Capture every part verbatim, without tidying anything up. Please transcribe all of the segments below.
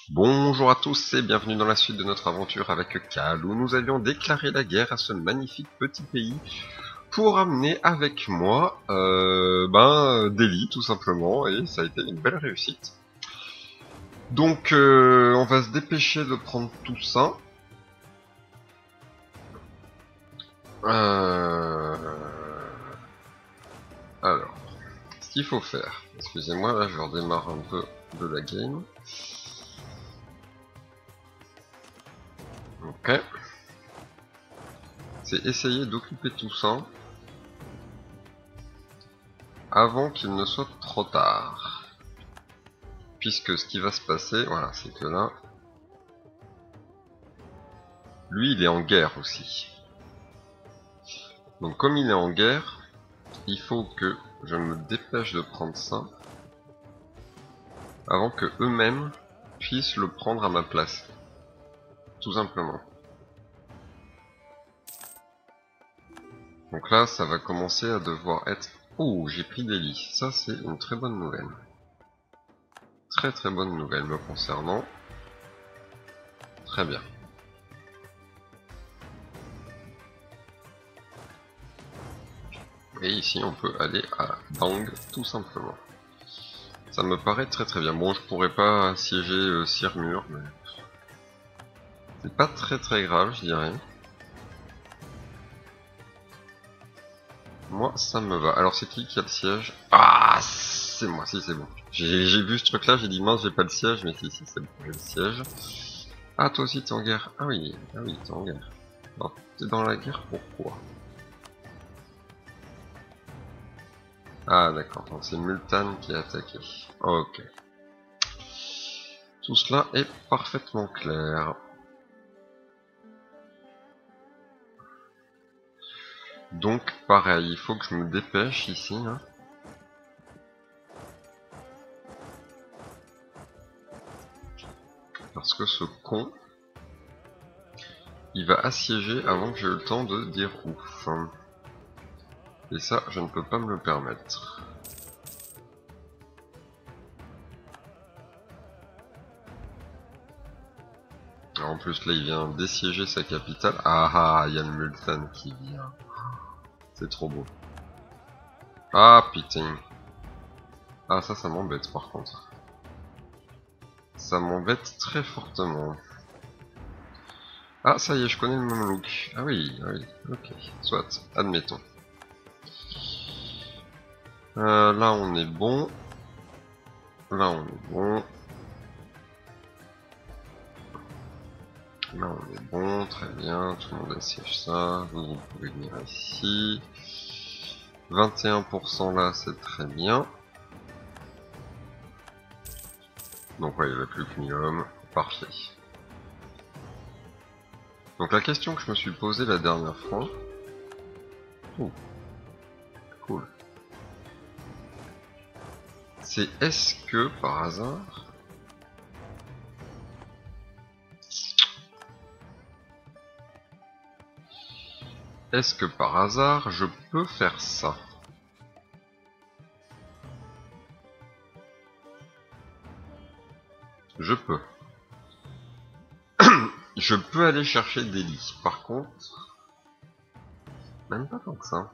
Bonjour à tous et bienvenue dans la suite de notre aventure avec Cal, où nous avions déclaré la guerre à ce magnifique petit pays pour amener avec moi euh, ben, Delhi tout simplement, et ça a été une belle réussite. Donc euh, on va se dépêcher de prendre tout ça. Euh... Alors, ce qu'il faut faire, excusez-moi, là je redémarre un peu de la game. Ok. C'est essayer d'occuper tout ça avant qu'il ne soit trop tard. Puisque ce qui va se passer, voilà, c'est que là, lui il est en guerre aussi. Donc comme il est en guerre, il faut que je me dépêche de prendre ça avant que eux-mêmes puissent le prendre à ma place. Tout simplement. Donc là, ça va commencer à devoir être... Oh, j'ai pris des lits. Ça, c'est une très bonne nouvelle. Très très bonne nouvelle me concernant. Très bien. Et ici, on peut aller à Bang, tout simplement. Ça me paraît très très bien. Bon, je pourrais pas assiéger euh, Sirmur, mais... c'est pas très très grave, je dirais. Moi, ça me va. Alors, c'est qui qui a le siège? Ah, c'est moi, si, c'est bon. J'ai vu ce truc-là, j'ai dit mince, j'ai pas le siège, mais si, si, c'est bon, j'ai le siège. Ah, toi aussi, t'es en guerre. Ah oui, ah oui, t'es en guerre. Non, t'es dans la guerre, pourquoi? Ah, d'accord, donc c'est Multan qui est attaqué. Ok. Tout cela est parfaitement clair. Donc, pareil, il faut que je me dépêche ici, hein. Parce que ce con, il va assiéger avant que j'ai eu le temps de dire ouf. Et ça, je ne peux pas me le permettre. En plus, là, il vient d'assiéger sa capitale. Ah ah, il y a le Multan qui vient. C'est trop beau. Ah putain. Ah, ça, ça m'embête par contre. Ça m'embête très fortement. Ah, ça y est, je connais le même look. Ah oui, ah oui, ok. Soit, admettons. Euh, là, on est bon. Là, on est bon. Là, on est bon, très bien. Tout le monde assiège ça. Vous, vous pouvez venir ici. vingt et un pour cent là, c'est très bien. Donc, ouais, il n'y a plus que mille hommes. Parfait. Donc, la question que je me suis posée la dernière fois. Oh, cool. C'est est-ce que, par hasard... Est-ce que, par hasard, je peux faire ça? Je peux. Je peux aller chercher des lits. Par contre... Même pas tant que ça.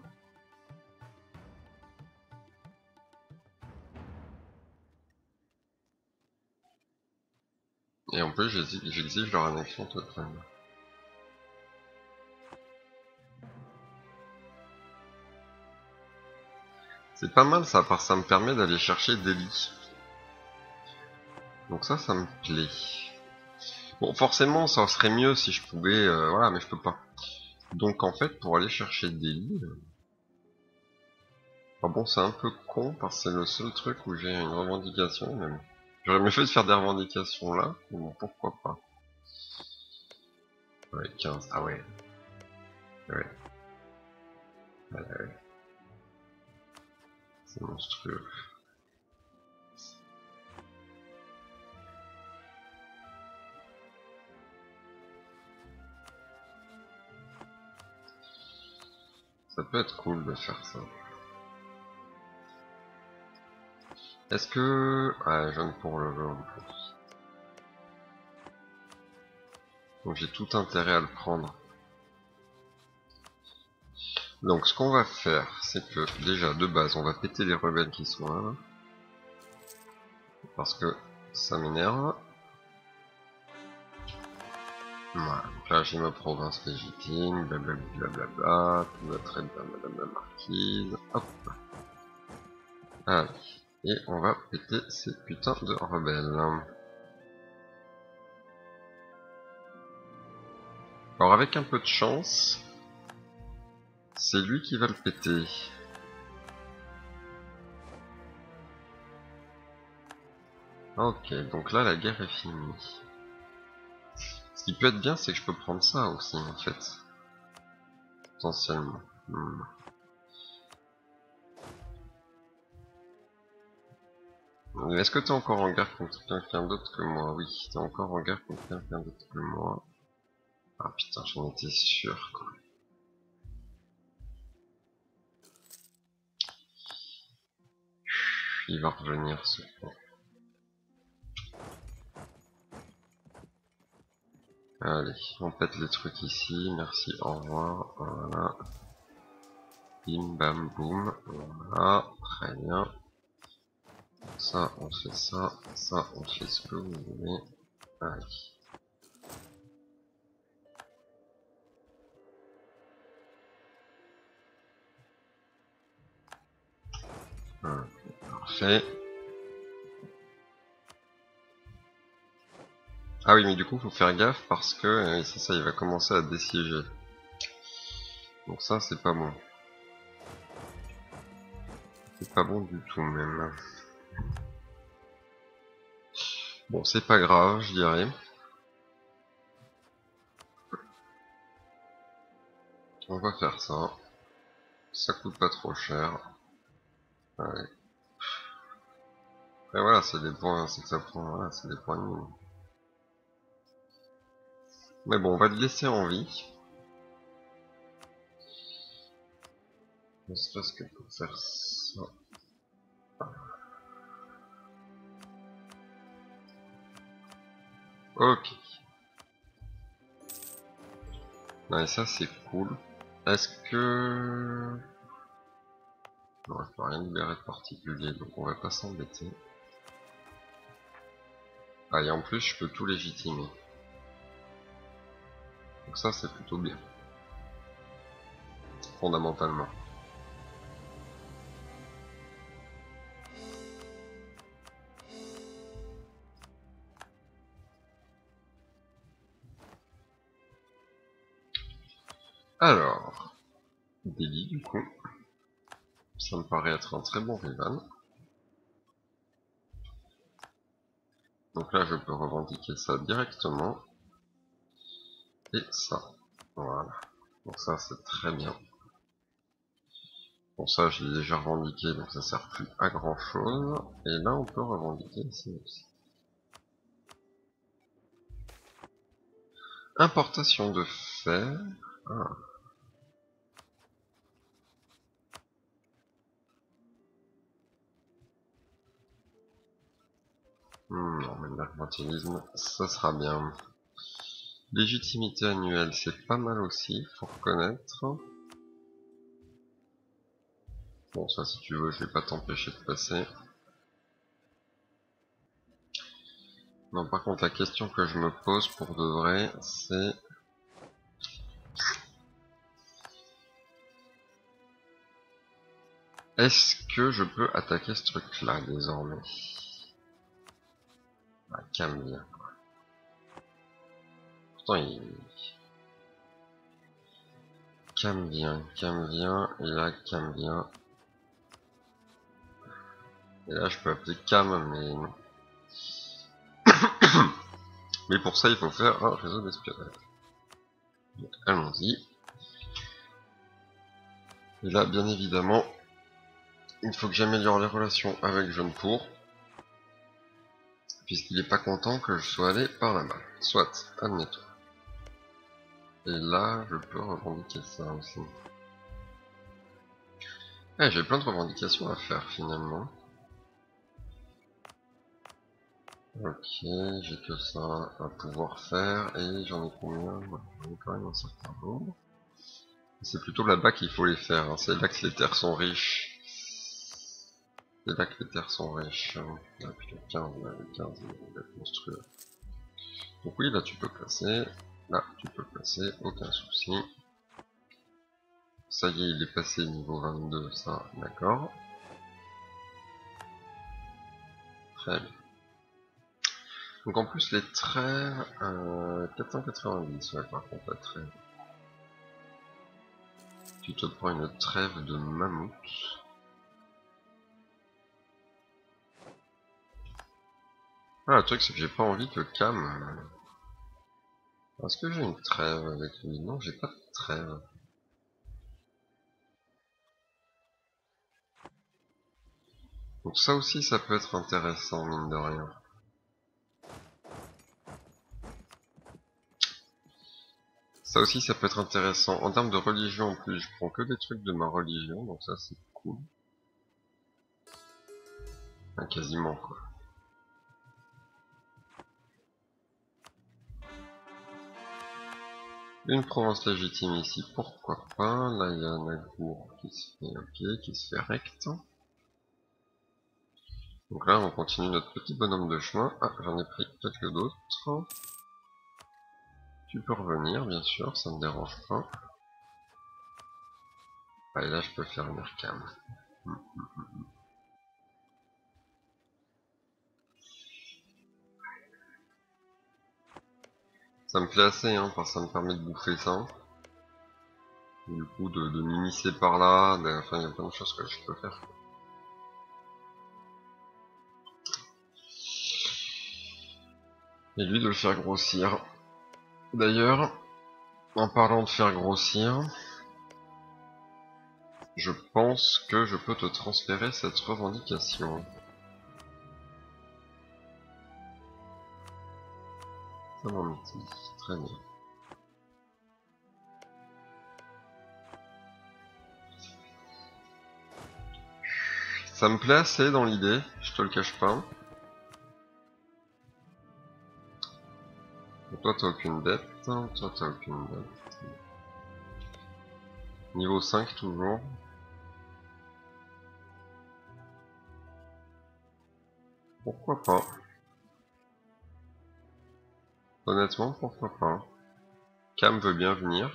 Et en plus, j'exige leur annexion totale. C'est pas mal ça, parce que ça me permet d'aller chercher des lits. Donc ça, ça me plaît. Bon, forcément, ça serait mieux si je pouvais... Euh, voilà, mais je peux pas. Donc en fait, pour aller chercher des lits... Euh... Enfin bon, c'est un peu con, parce que c'est le seul truc où j'ai une revendication, mais bon. J'aurais mieux fait de faire des revendications là, mais bon, pourquoi pas. Ouais, quinze, ah ouais. Ouais. Ouais, ouais. C'est monstrueux. Ça peut être cool de faire ça. Est-ce que... Ouais, jaune pour le jeu en plus. Donc j'ai tout intérêt à le prendre. Donc ce qu'on va faire, c'est que déjà de base, on va péter les rebelles qui sont là. Parce que ça m'énerve. Voilà, donc là j'ai ma province légitime, blablabla, blablabla, tout va très bien, madame la marquise. Hop. Allez. Et on va péter ces putains de rebelles. Alors avec un peu de chance, c'est lui qui va le péter. Ok, donc là la guerre est finie. Ce qui peut être bien, c'est que je peux prendre ça aussi en fait. Potentiellement. Hmm. Est-ce que t'es encore en guerre contre quelqu'un d'autre que moi? Oui, t'es encore en guerre contre quelqu'un d'autre que moi. Ah putain, j'en étais sûr quoi. Il va revenir ce point. Allez, on pète les trucs ici, merci, au revoir, voilà. Bim bam boum, voilà, très bien. Ça, on fait ça, ça, on fait ce que vous voulez. Allez. Voilà, parfait. Ah oui, mais du coup, faut faire gaffe parce que euh, c'est ça, il va commencer à désiéger. Donc ça, c'est pas bon. C'est pas bon du tout même. Bon, c'est pas grave, je dirais. On va faire ça. Ça coûte pas trop cher. Allez. Et voilà, c'est des points, c'est que ça prend, voilà, c'est des points de mine. Mais bon, on va le laisser en vie. Ne serait-ce que pour faire ça. Ok. Non, et ça c'est cool. Est-ce que... Non, je peux rien libérer de particulier, donc on va pas s'embêter. Ah, et en plus, je peux tout légitimer. Donc ça, c'est plutôt bien. Fondamentalement. Alors... Delhi, du coup. Ça me paraît être un très bon rival. Donc là, je peux revendiquer ça directement. Et ça. Voilà. Donc ça, c'est très bien. Bon, ça, je l'ai déjà revendiqué, donc ça sert plus à grand chose. Et là, on peut revendiquer ici aussi. Importation de fer. Ah. Hmm, non, mais le mercantilisme, ça sera bien. Légitimité annuelle, c'est pas mal aussi, faut reconnaître. Bon, ça, si tu veux, je vais pas t'empêcher de passer. Non, par contre, la question que je me pose pour de vrai, c'est... Est-ce que je peux attaquer ce truc-là, désormais? Ah, calme bien. Pourtant, il... Calme bien, calme bien, et là, calme bien. Et là, je peux appeler calme, mais non. Mais pour ça, il faut faire un réseau d'espionnage. Donc, allons-y. Et là, bien évidemment, il faut que j'améliore les relations avec Jaunepur, puisqu'il est pas content que je sois allé par là-bas. Soit, admettons. Et là, je peux revendiquer ça aussi. Eh, j'ai plein de revendications à faire, finalement. Ok, j'ai que ça à pouvoir faire et j'en ai combien? J'en ai quand même un certain nombre. C'est plutôt là-bas qu'il faut les faire, hein. C'est là que les terres sont riches. C'est là que les terres sont riches. Hein. Là, plutôt quinze, là, les quinze, ils vont être monstrueux. Donc oui, là tu peux placer. Là tu peux placer, aucun souci. Ça y est, il est passé niveau vingt-deux, ça, d'accord. Très bien. Donc en plus les trêves, euh, quatre cent quatre-vingt-dix, ouais, par contre la trêve. Tu te prends une trêve de mammouth. Ah, le truc c'est que j'ai pas envie que Cam... Euh... Est-ce que j'ai une trêve avec lui? Non, j'ai pas de trêve. Donc ça aussi ça peut être intéressant, mine de rien. Ça aussi ça peut être intéressant. En termes de religion en plus, je prends que des trucs de ma religion, donc ça c'est cool. Enfin, quasiment quoi. Une province légitime ici, pourquoi pas. Là il y a un Nagour qui se fait ok, qui se fait recte. Donc là on continue notre petit bonhomme de chemin. Ah, j'en ai pris quelques d'autres. Tu peux revenir bien sûr, ça me dérange pas. Ah, et là je peux faire une arcane. Ça me plaît assez, hein, parce que ça me permet de bouffer ça. Du coup, de, de m'immiscer par là, de, enfin, il y a plein de choses que je peux faire. Et lui de le faire grossir. D'ailleurs, en parlant de faire grossir, je pense que je peux te transférer cette revendication. Ça mon petit, très bien. Ça me plaît assez dans l'idée, je te le cache pas. Donc toi t'as aucune dette, toi t'as aucune dette. Niveau cinq toujours. Pourquoi pas? Honnêtement, pourquoi pas? Cam veut bien venir.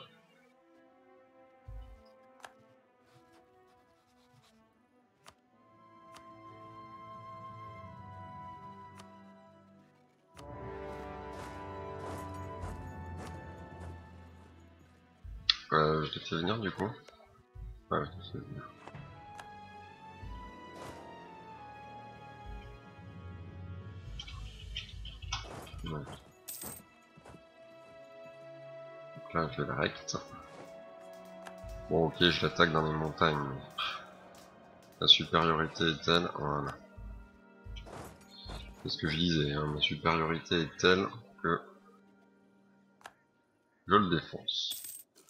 Euh, je t'ai fait venir du coup. Ouais, je t'ai fait venir. Ouais. Donc là, je vais le rect. Bon, ok, je l'attaque dans les montagnes. Mais... La supériorité est telle. Voilà. C'est ce que je disais, hein, ma supériorité est telle que je le défonce.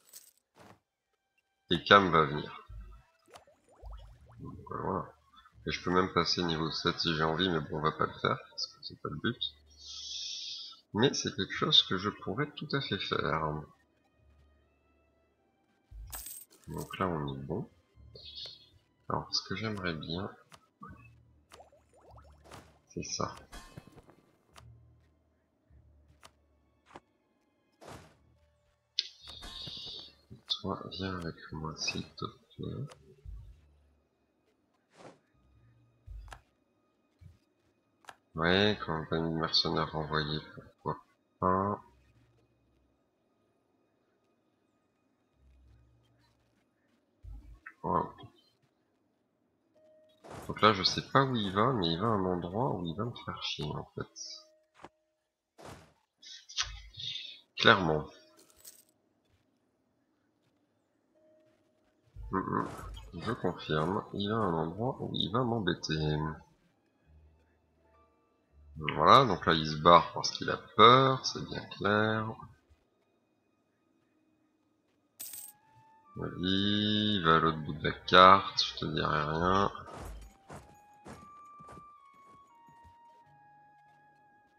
Et Cam va venir. Donc, voilà. Et je peux même passer niveau sept si j'ai envie, mais bon, on va pas le faire, parce que c'est pas le but. Mais c'est quelque chose que je pourrais tout à fait faire. Donc là, on est bon. Alors, ce que j'aimerais bien, c'est ça. Toi, viens avec moi, s'il te plaît. Ouais, compagnie de mercenaires envoyée, pourquoi pas. Wow. Donc là, je sais pas où il va, mais il va à un endroit où il va me faire chier, en fait. Clairement. Mm -mm. Je confirme, il va à un endroit où il va m'embêter. Voilà, donc là il se barre parce qu'il a peur, c'est bien clair. Vas-y, il va à l'autre bout de la carte, je te dirai rien.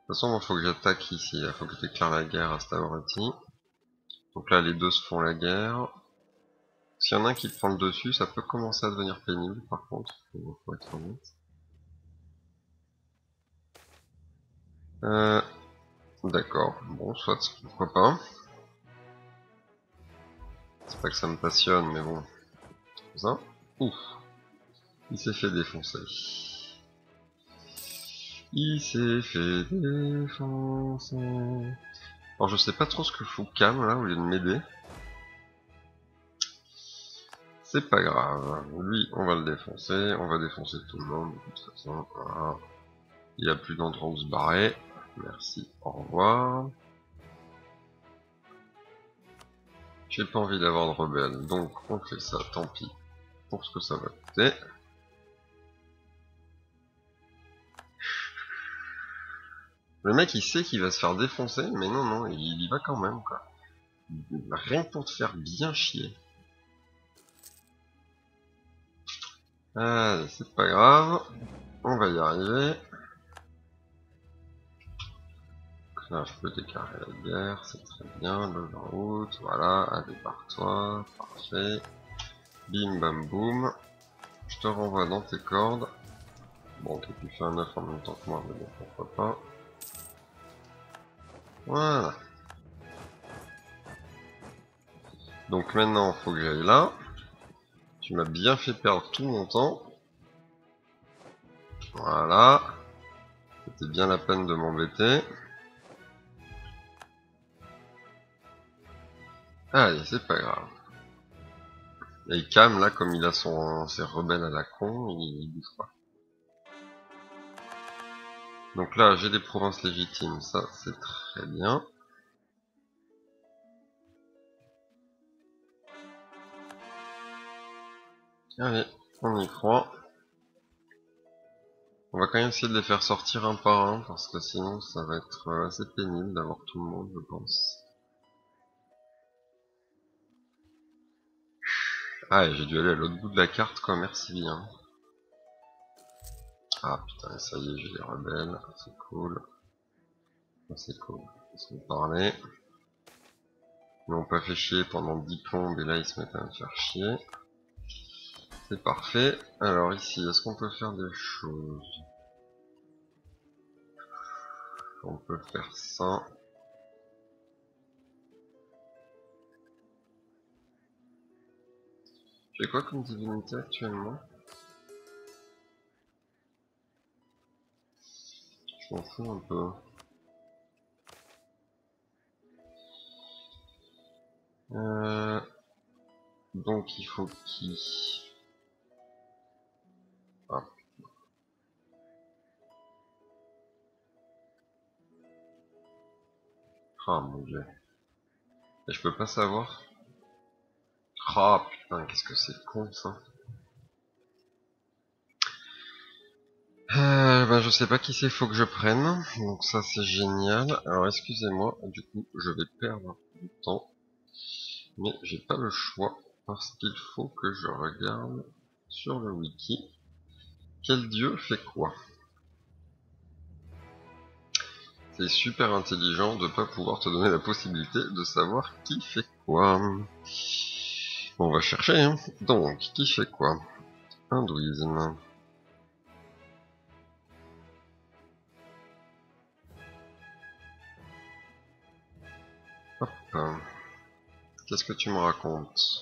façon, il faut que j'attaque ici. Il faut que je déclare la guerre à Stavrati. Donc là, les deux se font la guerre. S'il y en a un qui prend le dessus, ça peut commencer à devenir pénible, par contre. Il faut être honnête. Euh, D'accord. Bon, soit, pourquoi pas. C'est pas que ça me passionne, mais bon. Ça. Ouf. Il s'est fait défoncer. Il s'est fait défoncer. Alors je sais pas trop ce que fout Cam là au lieu de m'aider. C'est pas grave. Lui, on va le défoncer. On va défoncer tout le monde de toute façon. Voilà. Il n'y a plus d'endroit où se barrer. Merci. Au revoir. J'ai pas envie d'avoir de rebelles. Donc on fait ça. Tant pis. Pour ce que ça va coûter. Le mec il sait qu'il va se faire défoncer. Mais non, non. Il y va quand même quoi. Rien que pour te faire bien chier. Allez, c'est pas grave. On va y arriver. Donc là, je peux déclarer la guerre, c'est très bien. Le vingt août, voilà. Allez, barre-toi. Parfait. Bim, bam, boum. Je te renvoie dans tes cordes. Bon, ok, tu fais un neuf en même temps que moi, mais bon, pourquoi pas. Voilà. Donc maintenant, faut que j'aille là. Tu m'as bien fait perdre tout mon temps. Voilà. C'était bien la peine de m'embêter. Allez, c'est pas grave. Et Cam, là, comme il a son ses rebelles à la con, il, il bouge pas. Donc là, j'ai des provinces légitimes, ça, c'est très bien. Allez, on y croit. On va quand même essayer de les faire sortir un par un, parce que sinon, ça va être assez pénible d'avoir tout le monde, je pense. Ah, j'ai dû aller à l'autre bout de la carte, quoi, merci bien. Ah putain, ça y est, j'ai les rebelles, c'est cool. C'est cool, ils se parler. Ils m'ont pas fait chier pendant dix plombes, et là ils se mettent à me faire chier. C'est parfait. Alors ici, est-ce qu'on peut faire des choses? On peut faire ça. J'ai quoi comme divinité actuellement? Je m'en fous un peu. Euh, donc il faut qu'il... Ah. Ah mon dieu. Et je peux pas savoir. Ah putain, qu'est-ce que c'est con ça. Euh, ben je sais pas qui c'est, faut que je prenne. Donc ça c'est génial. Alors excusez-moi, du coup je vais perdre du temps. Mais j'ai pas le choix. Parce qu'il faut que je regarde sur le wiki. Quel dieu fait quoi? C'est super intelligent de pas pouvoir te donner la possibilité de savoir qui fait quoi. On va chercher, hein. Donc, qui fait quoi? Hindouisme. Hop. Qu'est-ce que tu me racontes?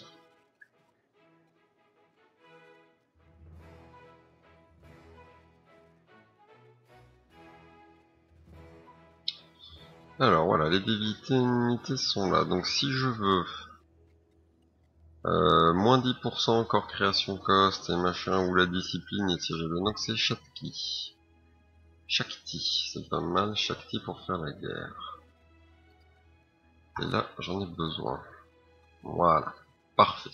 Alors voilà, les divinités sont là. Donc si je veux euh, moins dix pour cent encore création cost et machin, ou la discipline et tirer le donc c'est Shakti. Shakti, c'est pas mal, Shakti pour faire la guerre. Et là, j'en ai besoin. Voilà, parfait.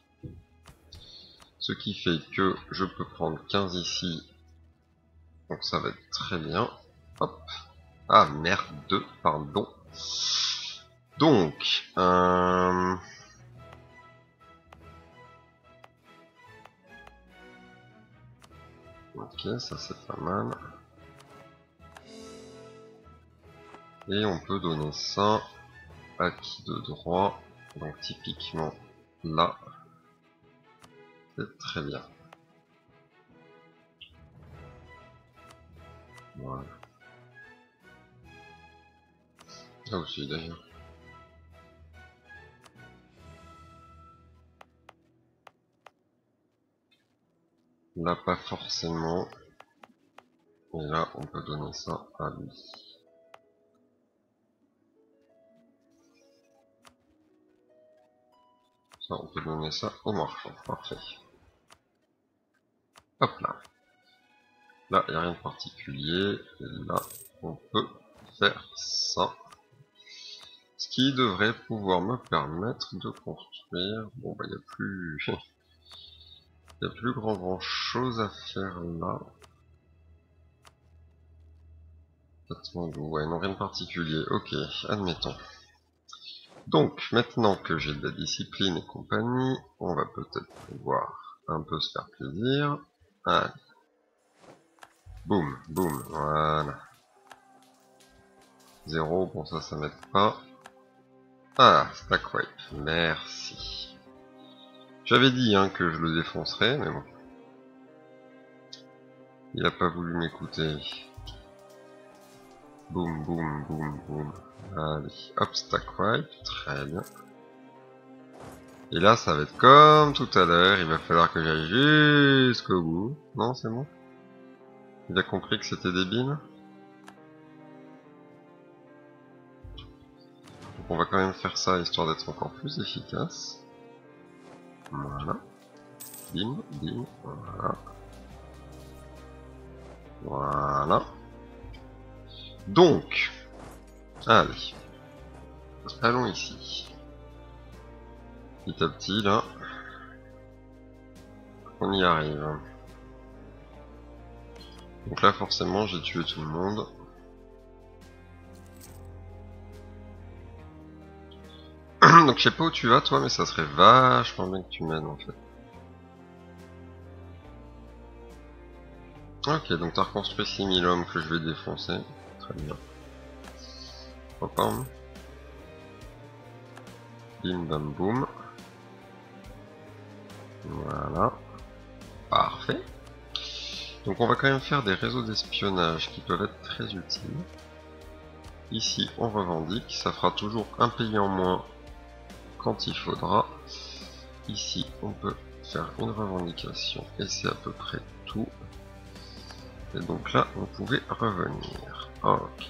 Ce qui fait que je peux prendre quinze ici. Donc ça va être très bien. Hop. Ah merde, pardon. Donc, euh... ok, ça c'est pas mal. Et on peut donner ça à qui de droit. Donc typiquement là. C'est très bien. Voilà. Là aussi d'ailleurs. Là pas forcément. Et là on peut donner ça à lui. Ça on peut donner ça au marchand. Parfait. Hop là. Là il n'y a rien de particulier. Et là on peut faire ça. Ce qui devrait pouvoir me permettre de construire. Bon bah il n'y a plus. Il n'y a plus grand grand chose à faire là. Ouais, non, rien de particulier. Ok, admettons. Donc, maintenant que j'ai de la discipline et compagnie, on va peut-être pouvoir un peu se faire plaisir. Allez. Boum, boum, voilà. Zéro, bon ça, ça m'aide pas. Ah, stack wipe, merci. J'avais dit hein, que je le défoncerais, mais bon. Il a pas voulu m'écouter. Boum, boum, boum, boum. Allez, hop, stack wipe, très bien. Et là, ça va être comme tout à l'heure, il va falloir que j'aille jusqu'au bout. Non, c'est bon? Il a compris que c'était débile? Donc on va quand même faire ça, histoire d'être encore plus efficace. Voilà. Bim, bim, voilà. Voilà. Donc, allez. Allons ici. Petit à petit, là. On y arrive. Donc là, forcément, j'ai tué tout le monde. Donc je sais pas où tu vas, toi, mais ça serait vachement bien que tu m'aides, en fait. Ok, donc t'as reconstruit six mille hommes que je vais défoncer. Très bien. Hop, hein. Bim bam boum. Voilà. Parfait. Donc on va quand même faire des réseaux d'espionnage qui peuvent être très utiles. Ici on revendique, ça fera toujours un pays en moins quand il faudra. Ici on peut faire une revendication et c'est à peu près tout. Et donc là on pouvait revenir. Ok.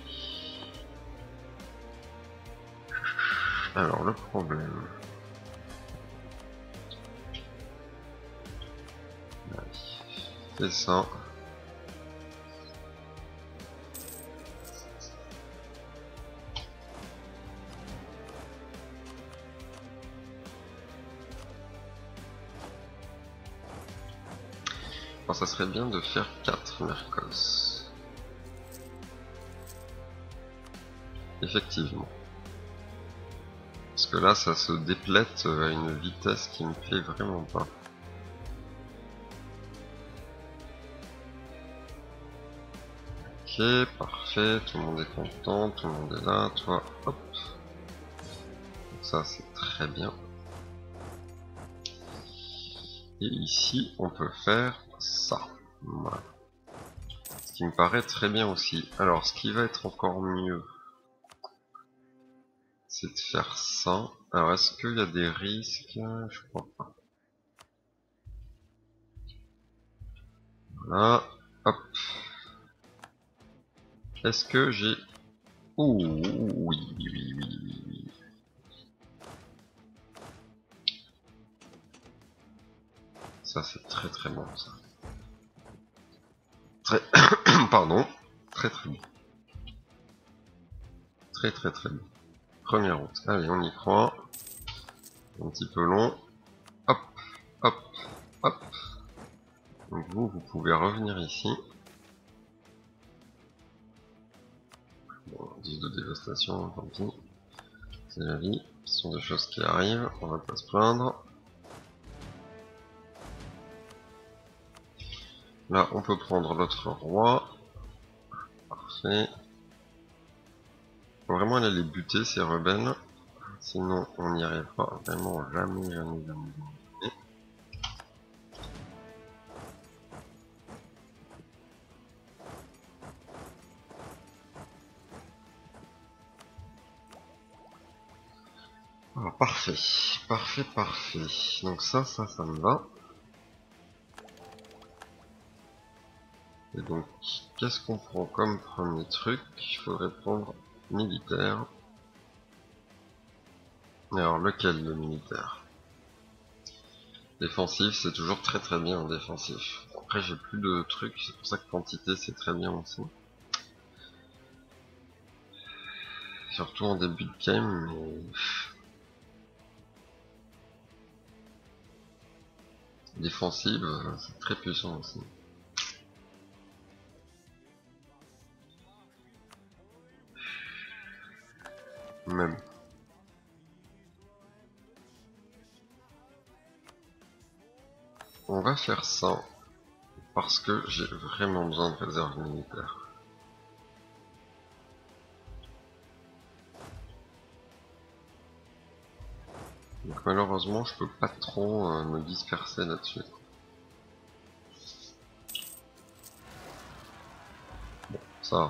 Alors le problème... C'est ça. Alors ça serait bien de faire quatre Mercos. Effectivement. Parce que là ça se déplète à une vitesse qui me plaît vraiment pas. Ok, parfait, tout le monde est content, tout le monde est là, toi, hop. Donc ça c'est très bien. Et ici on peut faire ça. Voilà. Ce qui me paraît très bien aussi. Alors ce qui va être encore mieux, c'est de faire ça. Alors est-ce qu'il y a des risques? Je crois pas. Voilà, hop. Est-ce que j'ai... Ouh, oui, oui, oui, oui, oui. Ça c'est très très bon ça. Très... Pardon. Très très bon. Très très très bon. Première route. Allez, on y croit. Un petit peu long. Hop, hop, hop. Donc vous, vous pouvez revenir ici. Bon, dix de dévastation, tant pis. C'est la vie. Ce sont des choses qui arrivent. On va pas se plaindre. Là, on peut prendre l'autre roi. Parfait. Faut vraiment aller les buter ces rebelles. Sinon on n'y arrivera vraiment jamais, jamais, jamais. Ah, parfait, parfait, parfait. Donc ça, ça, ça me va. Et donc, qu'est-ce qu'on prend comme premier truc? Il faudrait prendre militaire. Et alors, lequel le militaire? Défensif, c'est toujours très très bien en défensif. Après, j'ai plus de trucs, c'est pour ça que quantité, c'est très bien aussi. Surtout en début de game, mais... Défensive, c'est très puissant aussi. Même. On va faire ça, parce que j'ai vraiment besoin de réserve militaire. Donc malheureusement, je peux pas trop euh, me disperser là-dessus. Bon, ça,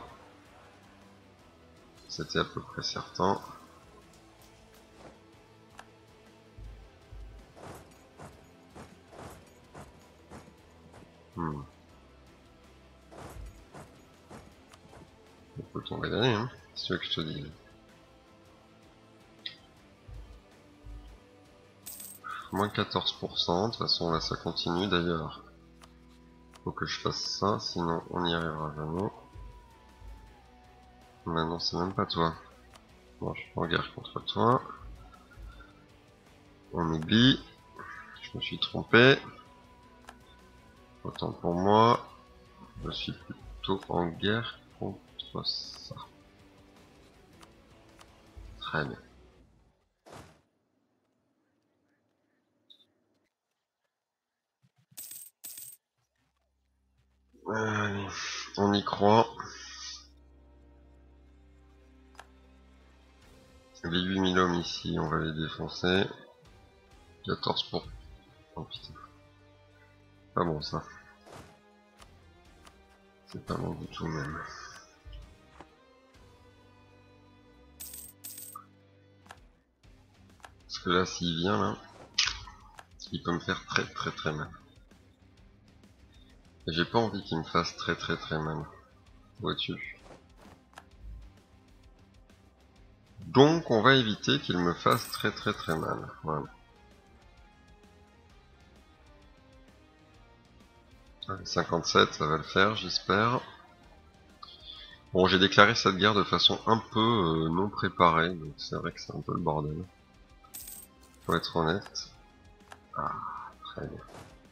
c'était à peu près certain. Hmm. Écoute, on va y aller, hein, si tu veux que je te dise. Moins quatorze pour cent, de toute façon là ça continue d'ailleurs. Faut que je fasse ça, sinon on n'y arrivera jamais. Maintenant c'est même pas toi. Bon, je suis en guerre contre toi. On oublie. Je me suis trompé. Autant pour moi. Je suis plutôt en guerre contre ça. Très bien. Allez, on y croit. Les huit mille hommes ici, on va les défoncer. quatorze pour... Oh putain. Pas bon ça. C'est pas bon du tout même. Parce que là, s'il vient là, il peut me faire très très très mal. Et j'ai pas envie qu'il me fasse très très très mal. Vois-tu? Donc on va éviter qu'il me fasse très très très mal. Voilà. cinquante-sept, ça va le faire, j'espère. Bon, j'ai déclaré cette guerre de façon un peu euh, non préparée, donc c'est vrai que c'est un peu le bordel. Faut être honnête. Ah, très bien.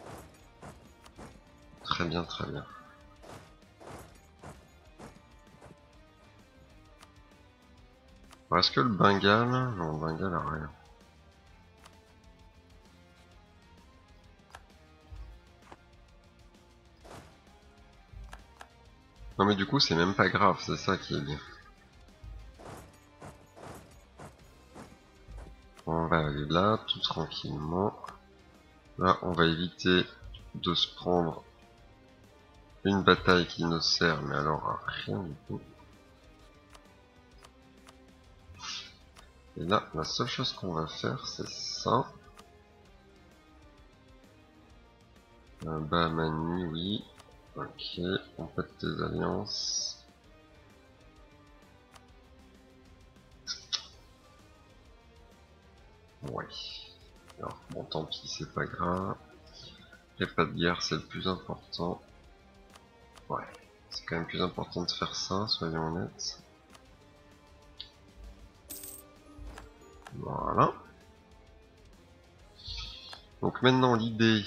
Très bien, très bien. Est-ce que le Bengale... Non, le Bengale a rien. Non mais du coup c'est même pas grave, c'est ça qui est bien. On va aller là, tout tranquillement. Là on va éviter de se prendre une bataille qui ne sert mais alors à rien du tout. Et là la seule chose qu'on va faire c'est ça. Un Bahamani, oui. Ok, on pète tes alliances. Ouais. Alors bon tant pis, c'est pas grave. Et pas de guerre, c'est le plus important. Ouais. C'est quand même plus important de faire ça, soyons honnêtes. Voilà. Donc maintenant l'idée...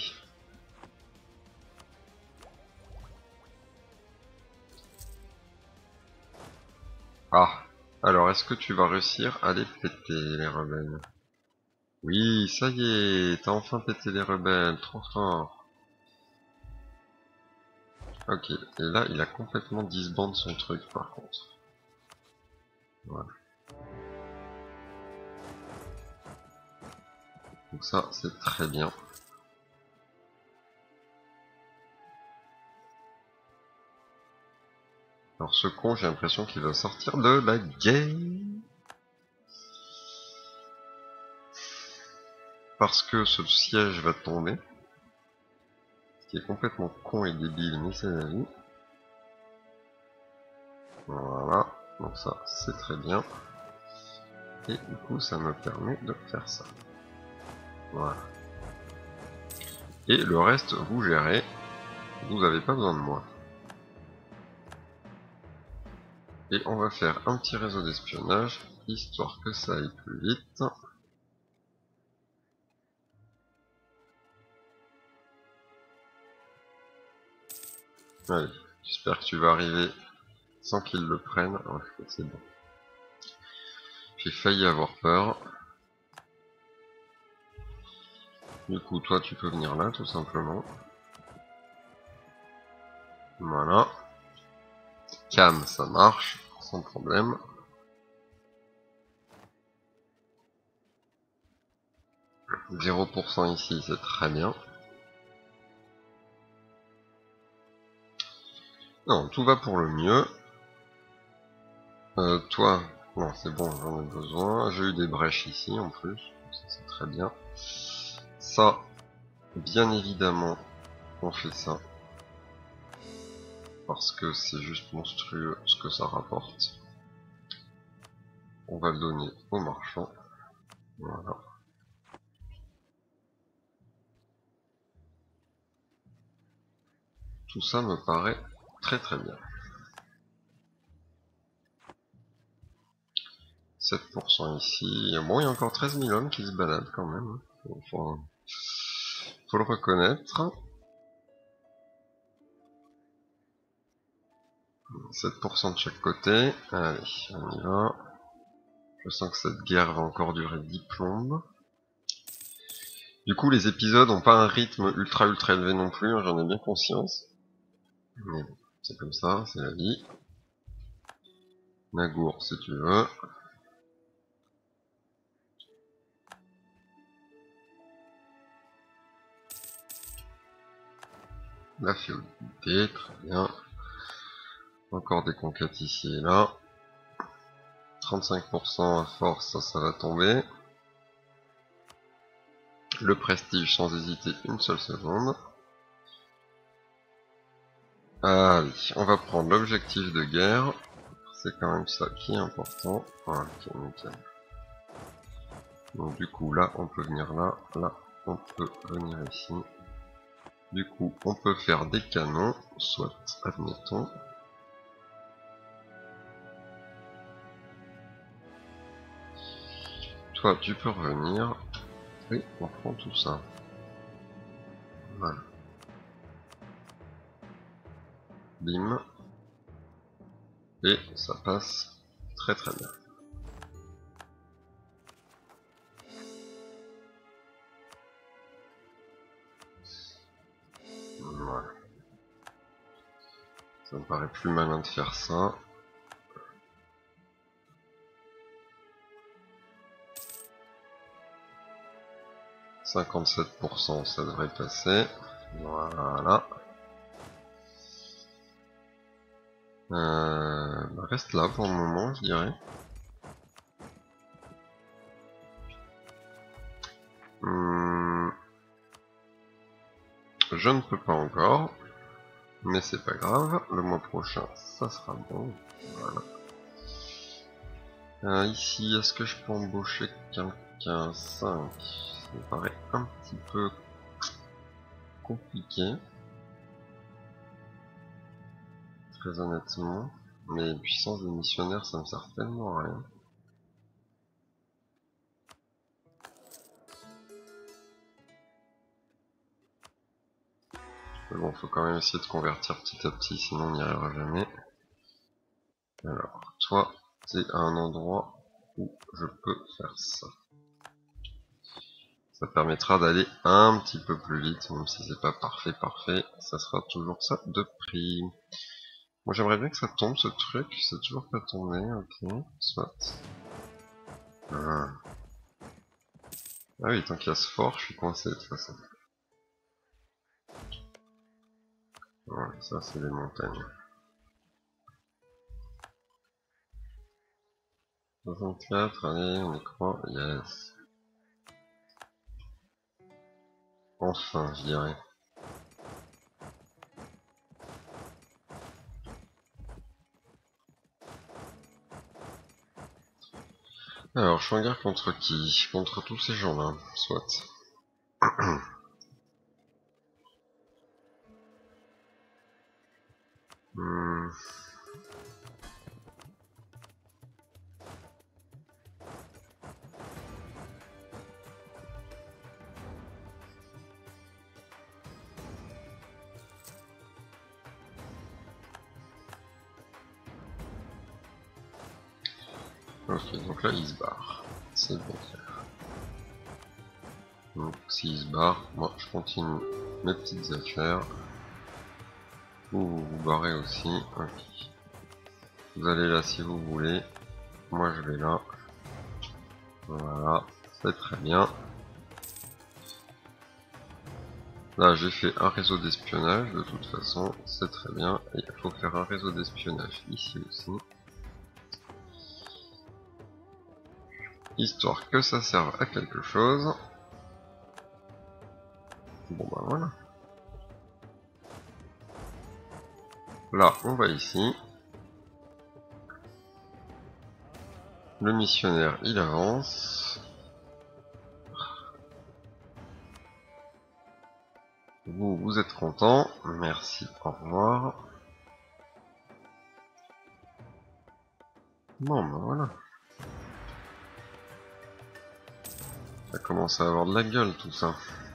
Ah. Alors est-ce que tu vas réussir à les péter les rebelles? Oui, ça y est, t'as enfin pété les rebelles, trop fort. Ok, et là il a complètement disbandé son truc par contre. Voilà. Donc ça, c'est très bien. Alors ce con, j'ai l'impression qu'il va sortir de la game. Parce que ce siège va tomber. Ce qui est complètement con et débile, mais c'est la vie. Voilà, donc ça, c'est très bien. Et du coup, ça me permet de faire ça. Voilà. Et le reste, vous gérez. Vous n'avez pas besoin de moi. Et on va faire un petit réseau d'espionnage, histoire que ça aille plus vite. Allez, j'espère que tu vas arriver sans qu'ils le prennent. Ouais, c'est bon. J'ai failli avoir peur. Du coup, toi, tu peux venir là, tout simplement. Voilà. Cam, ça marche, sans problème. zéro pour cent ici, c'est très bien. Non, tout va pour le mieux. Euh, toi, non, c'est bon, j'en ai besoin. J'ai eu des brèches ici, en plus. Ça, c'est très bien. Ça, bien évidemment, on fait ça. Parce que c'est juste monstrueux ce que ça rapporte. On va le donner au marchand. Voilà. Tout ça me paraît très très bien. sept pour cent ici. Bon, il y a encore treize mille hommes qui se baladent quand même. Enfin, faut le reconnaître. sept pour cent de chaque côté. Allez, on y va. Je sens que cette guerre va encore durer dix plombes. Du coup, les épisodes n'ont pas un rythme ultra ultra élevé non plus, hein, j'en ai bien conscience. Mais bon, c'est comme ça, c'est la vie. Nagour, si tu veux. La féodalité, très bien. Encore des conquêtes ici et là. trente-cinq pour cent à force, ça, ça va tomber. Le prestige sans hésiter une seule seconde. Allez, on va prendre l'objectif de guerre. C'est quand même ça qui est important. Voilà, ok, nickel. Donc du coup, là, on peut venir là. Là, on peut venir ici. Du coup, on peut faire des canons, soit, admettons. Toi, tu peux revenir. Oui, on prend tout ça. Voilà. Bim. Et ça passe très très bien. Voilà. Ça me paraît plus malin de faire ça. cinquante-sept pour cent, ça devrait passer. Voilà. Euh, bah reste là pour le moment, je dirais. Hum, je ne peux pas encore, mais c'est pas grave. Le mois prochain, ça sera bon. Voilà. Euh, ici, est-ce que je peux embaucher quelqu'un? cinq. Ça me paraît un petit peu compliqué. Très honnêtement. Mais puissance des missionnaires, ça me sert tellement à rien. Mais bon, faut quand même essayer de convertir petit à petit, sinon on n'y arrivera jamais. Alors, toi, t'es à un endroit où je peux faire ça. Ça permettra d'aller un petit peu plus vite, même si c'est pas parfait, parfait, ça sera toujours ça de prix. Moi j'aimerais bien que ça tombe ce truc, c'est toujours pas tombé, ok, soit. Ah. Ah oui, tant qu'il y a ce fort, je suis coincé de toute façon. Ouais, ça c'est les montagnes. soixante-quatre, allez, on y croit, yes. Enfin, je dirais. Alors, je suis en guerre contre qui? Contre tous ces gens-là, soit. hmm. Ok, donc là il se barre. C'est bon clair. Donc s'il se barre, moi je continue mes petites affaires. Vous vous, vous barrez aussi. Ok. Vous allez là si vous voulez. Moi je vais là. Voilà, c'est très bien. Là j'ai fait un réseau d'espionnage de toute façon, c'est très bien. Et il faut faire un réseau d'espionnage ici aussi. Histoire que ça serve à quelque chose. Bon bah voilà. Là on va ici. Le missionnaire il avance. Vous, vous êtes content. Merci, au revoir. Bon bah voilà. Ça commence à avoir de la gueule tout ça.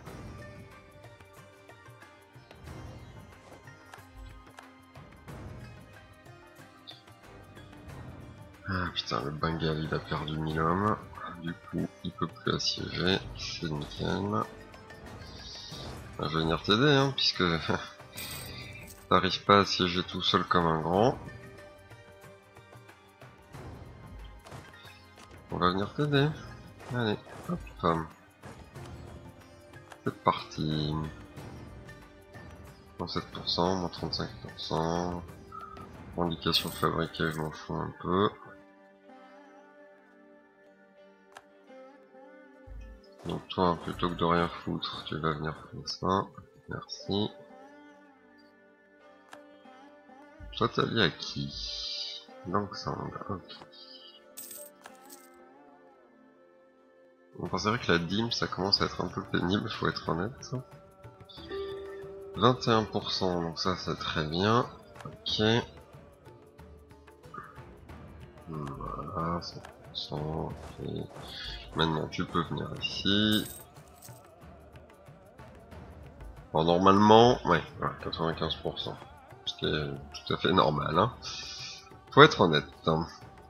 Ah putain, le Bengal il a perdu mille hommes. Du coup, il peut plus assiéger. C'est nickel. Je vais venir t'aider, hein, puisque t'arrives pas à assiéger tout seul comme un grand. On va venir t'aider. Allez, hop, femme. C'est parti. Moins sept pour cent, moins trente-cinq pour cent. Indication fabriquée, je m'en fous un peu. Donc toi, plutôt que de rien foutre, tu vas venir faire ça. Merci. Toi, t'as lié à qui? Donc ça, ok. Bon, c'est vrai que la dîme, ça commence à être un peu pénible, faut être honnête. vingt et un pour cent, donc ça, c'est très bien. Ok. Voilà, cinq pour cent, ok. Maintenant, tu peux venir ici. Alors, normalement, ouais, voilà, quatre-vingt-quinze pour cent. Ce qui est tout à fait normal, hein. Faut être honnête, hein.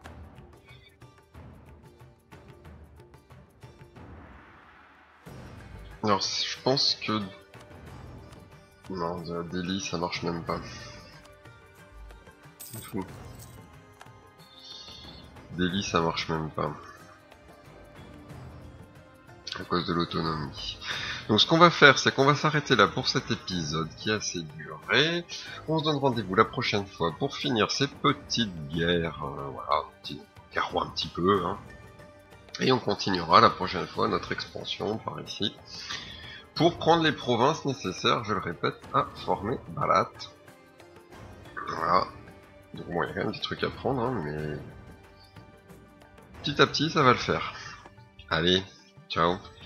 Alors, je pense que... Non, Delhi, ça marche même pas. C'est fou. Delhi, ça marche même pas. À cause de l'autonomie. Donc ce qu'on va faire, c'est qu'on va s'arrêter là pour cet épisode qui a assez duré. On se donne rendez-vous la prochaine fois pour finir ces petites guerres. Euh, voilà, petites guerres un petit peu. Hein. Et on continuera la prochaine fois notre expansion par ici. Pour prendre les provinces nécessaires, je le répète, à former Balat. Voilà. Donc bon, il y a quand même des trucs à prendre, hein, mais... Petit à petit, ça va le faire. Allez, ciao.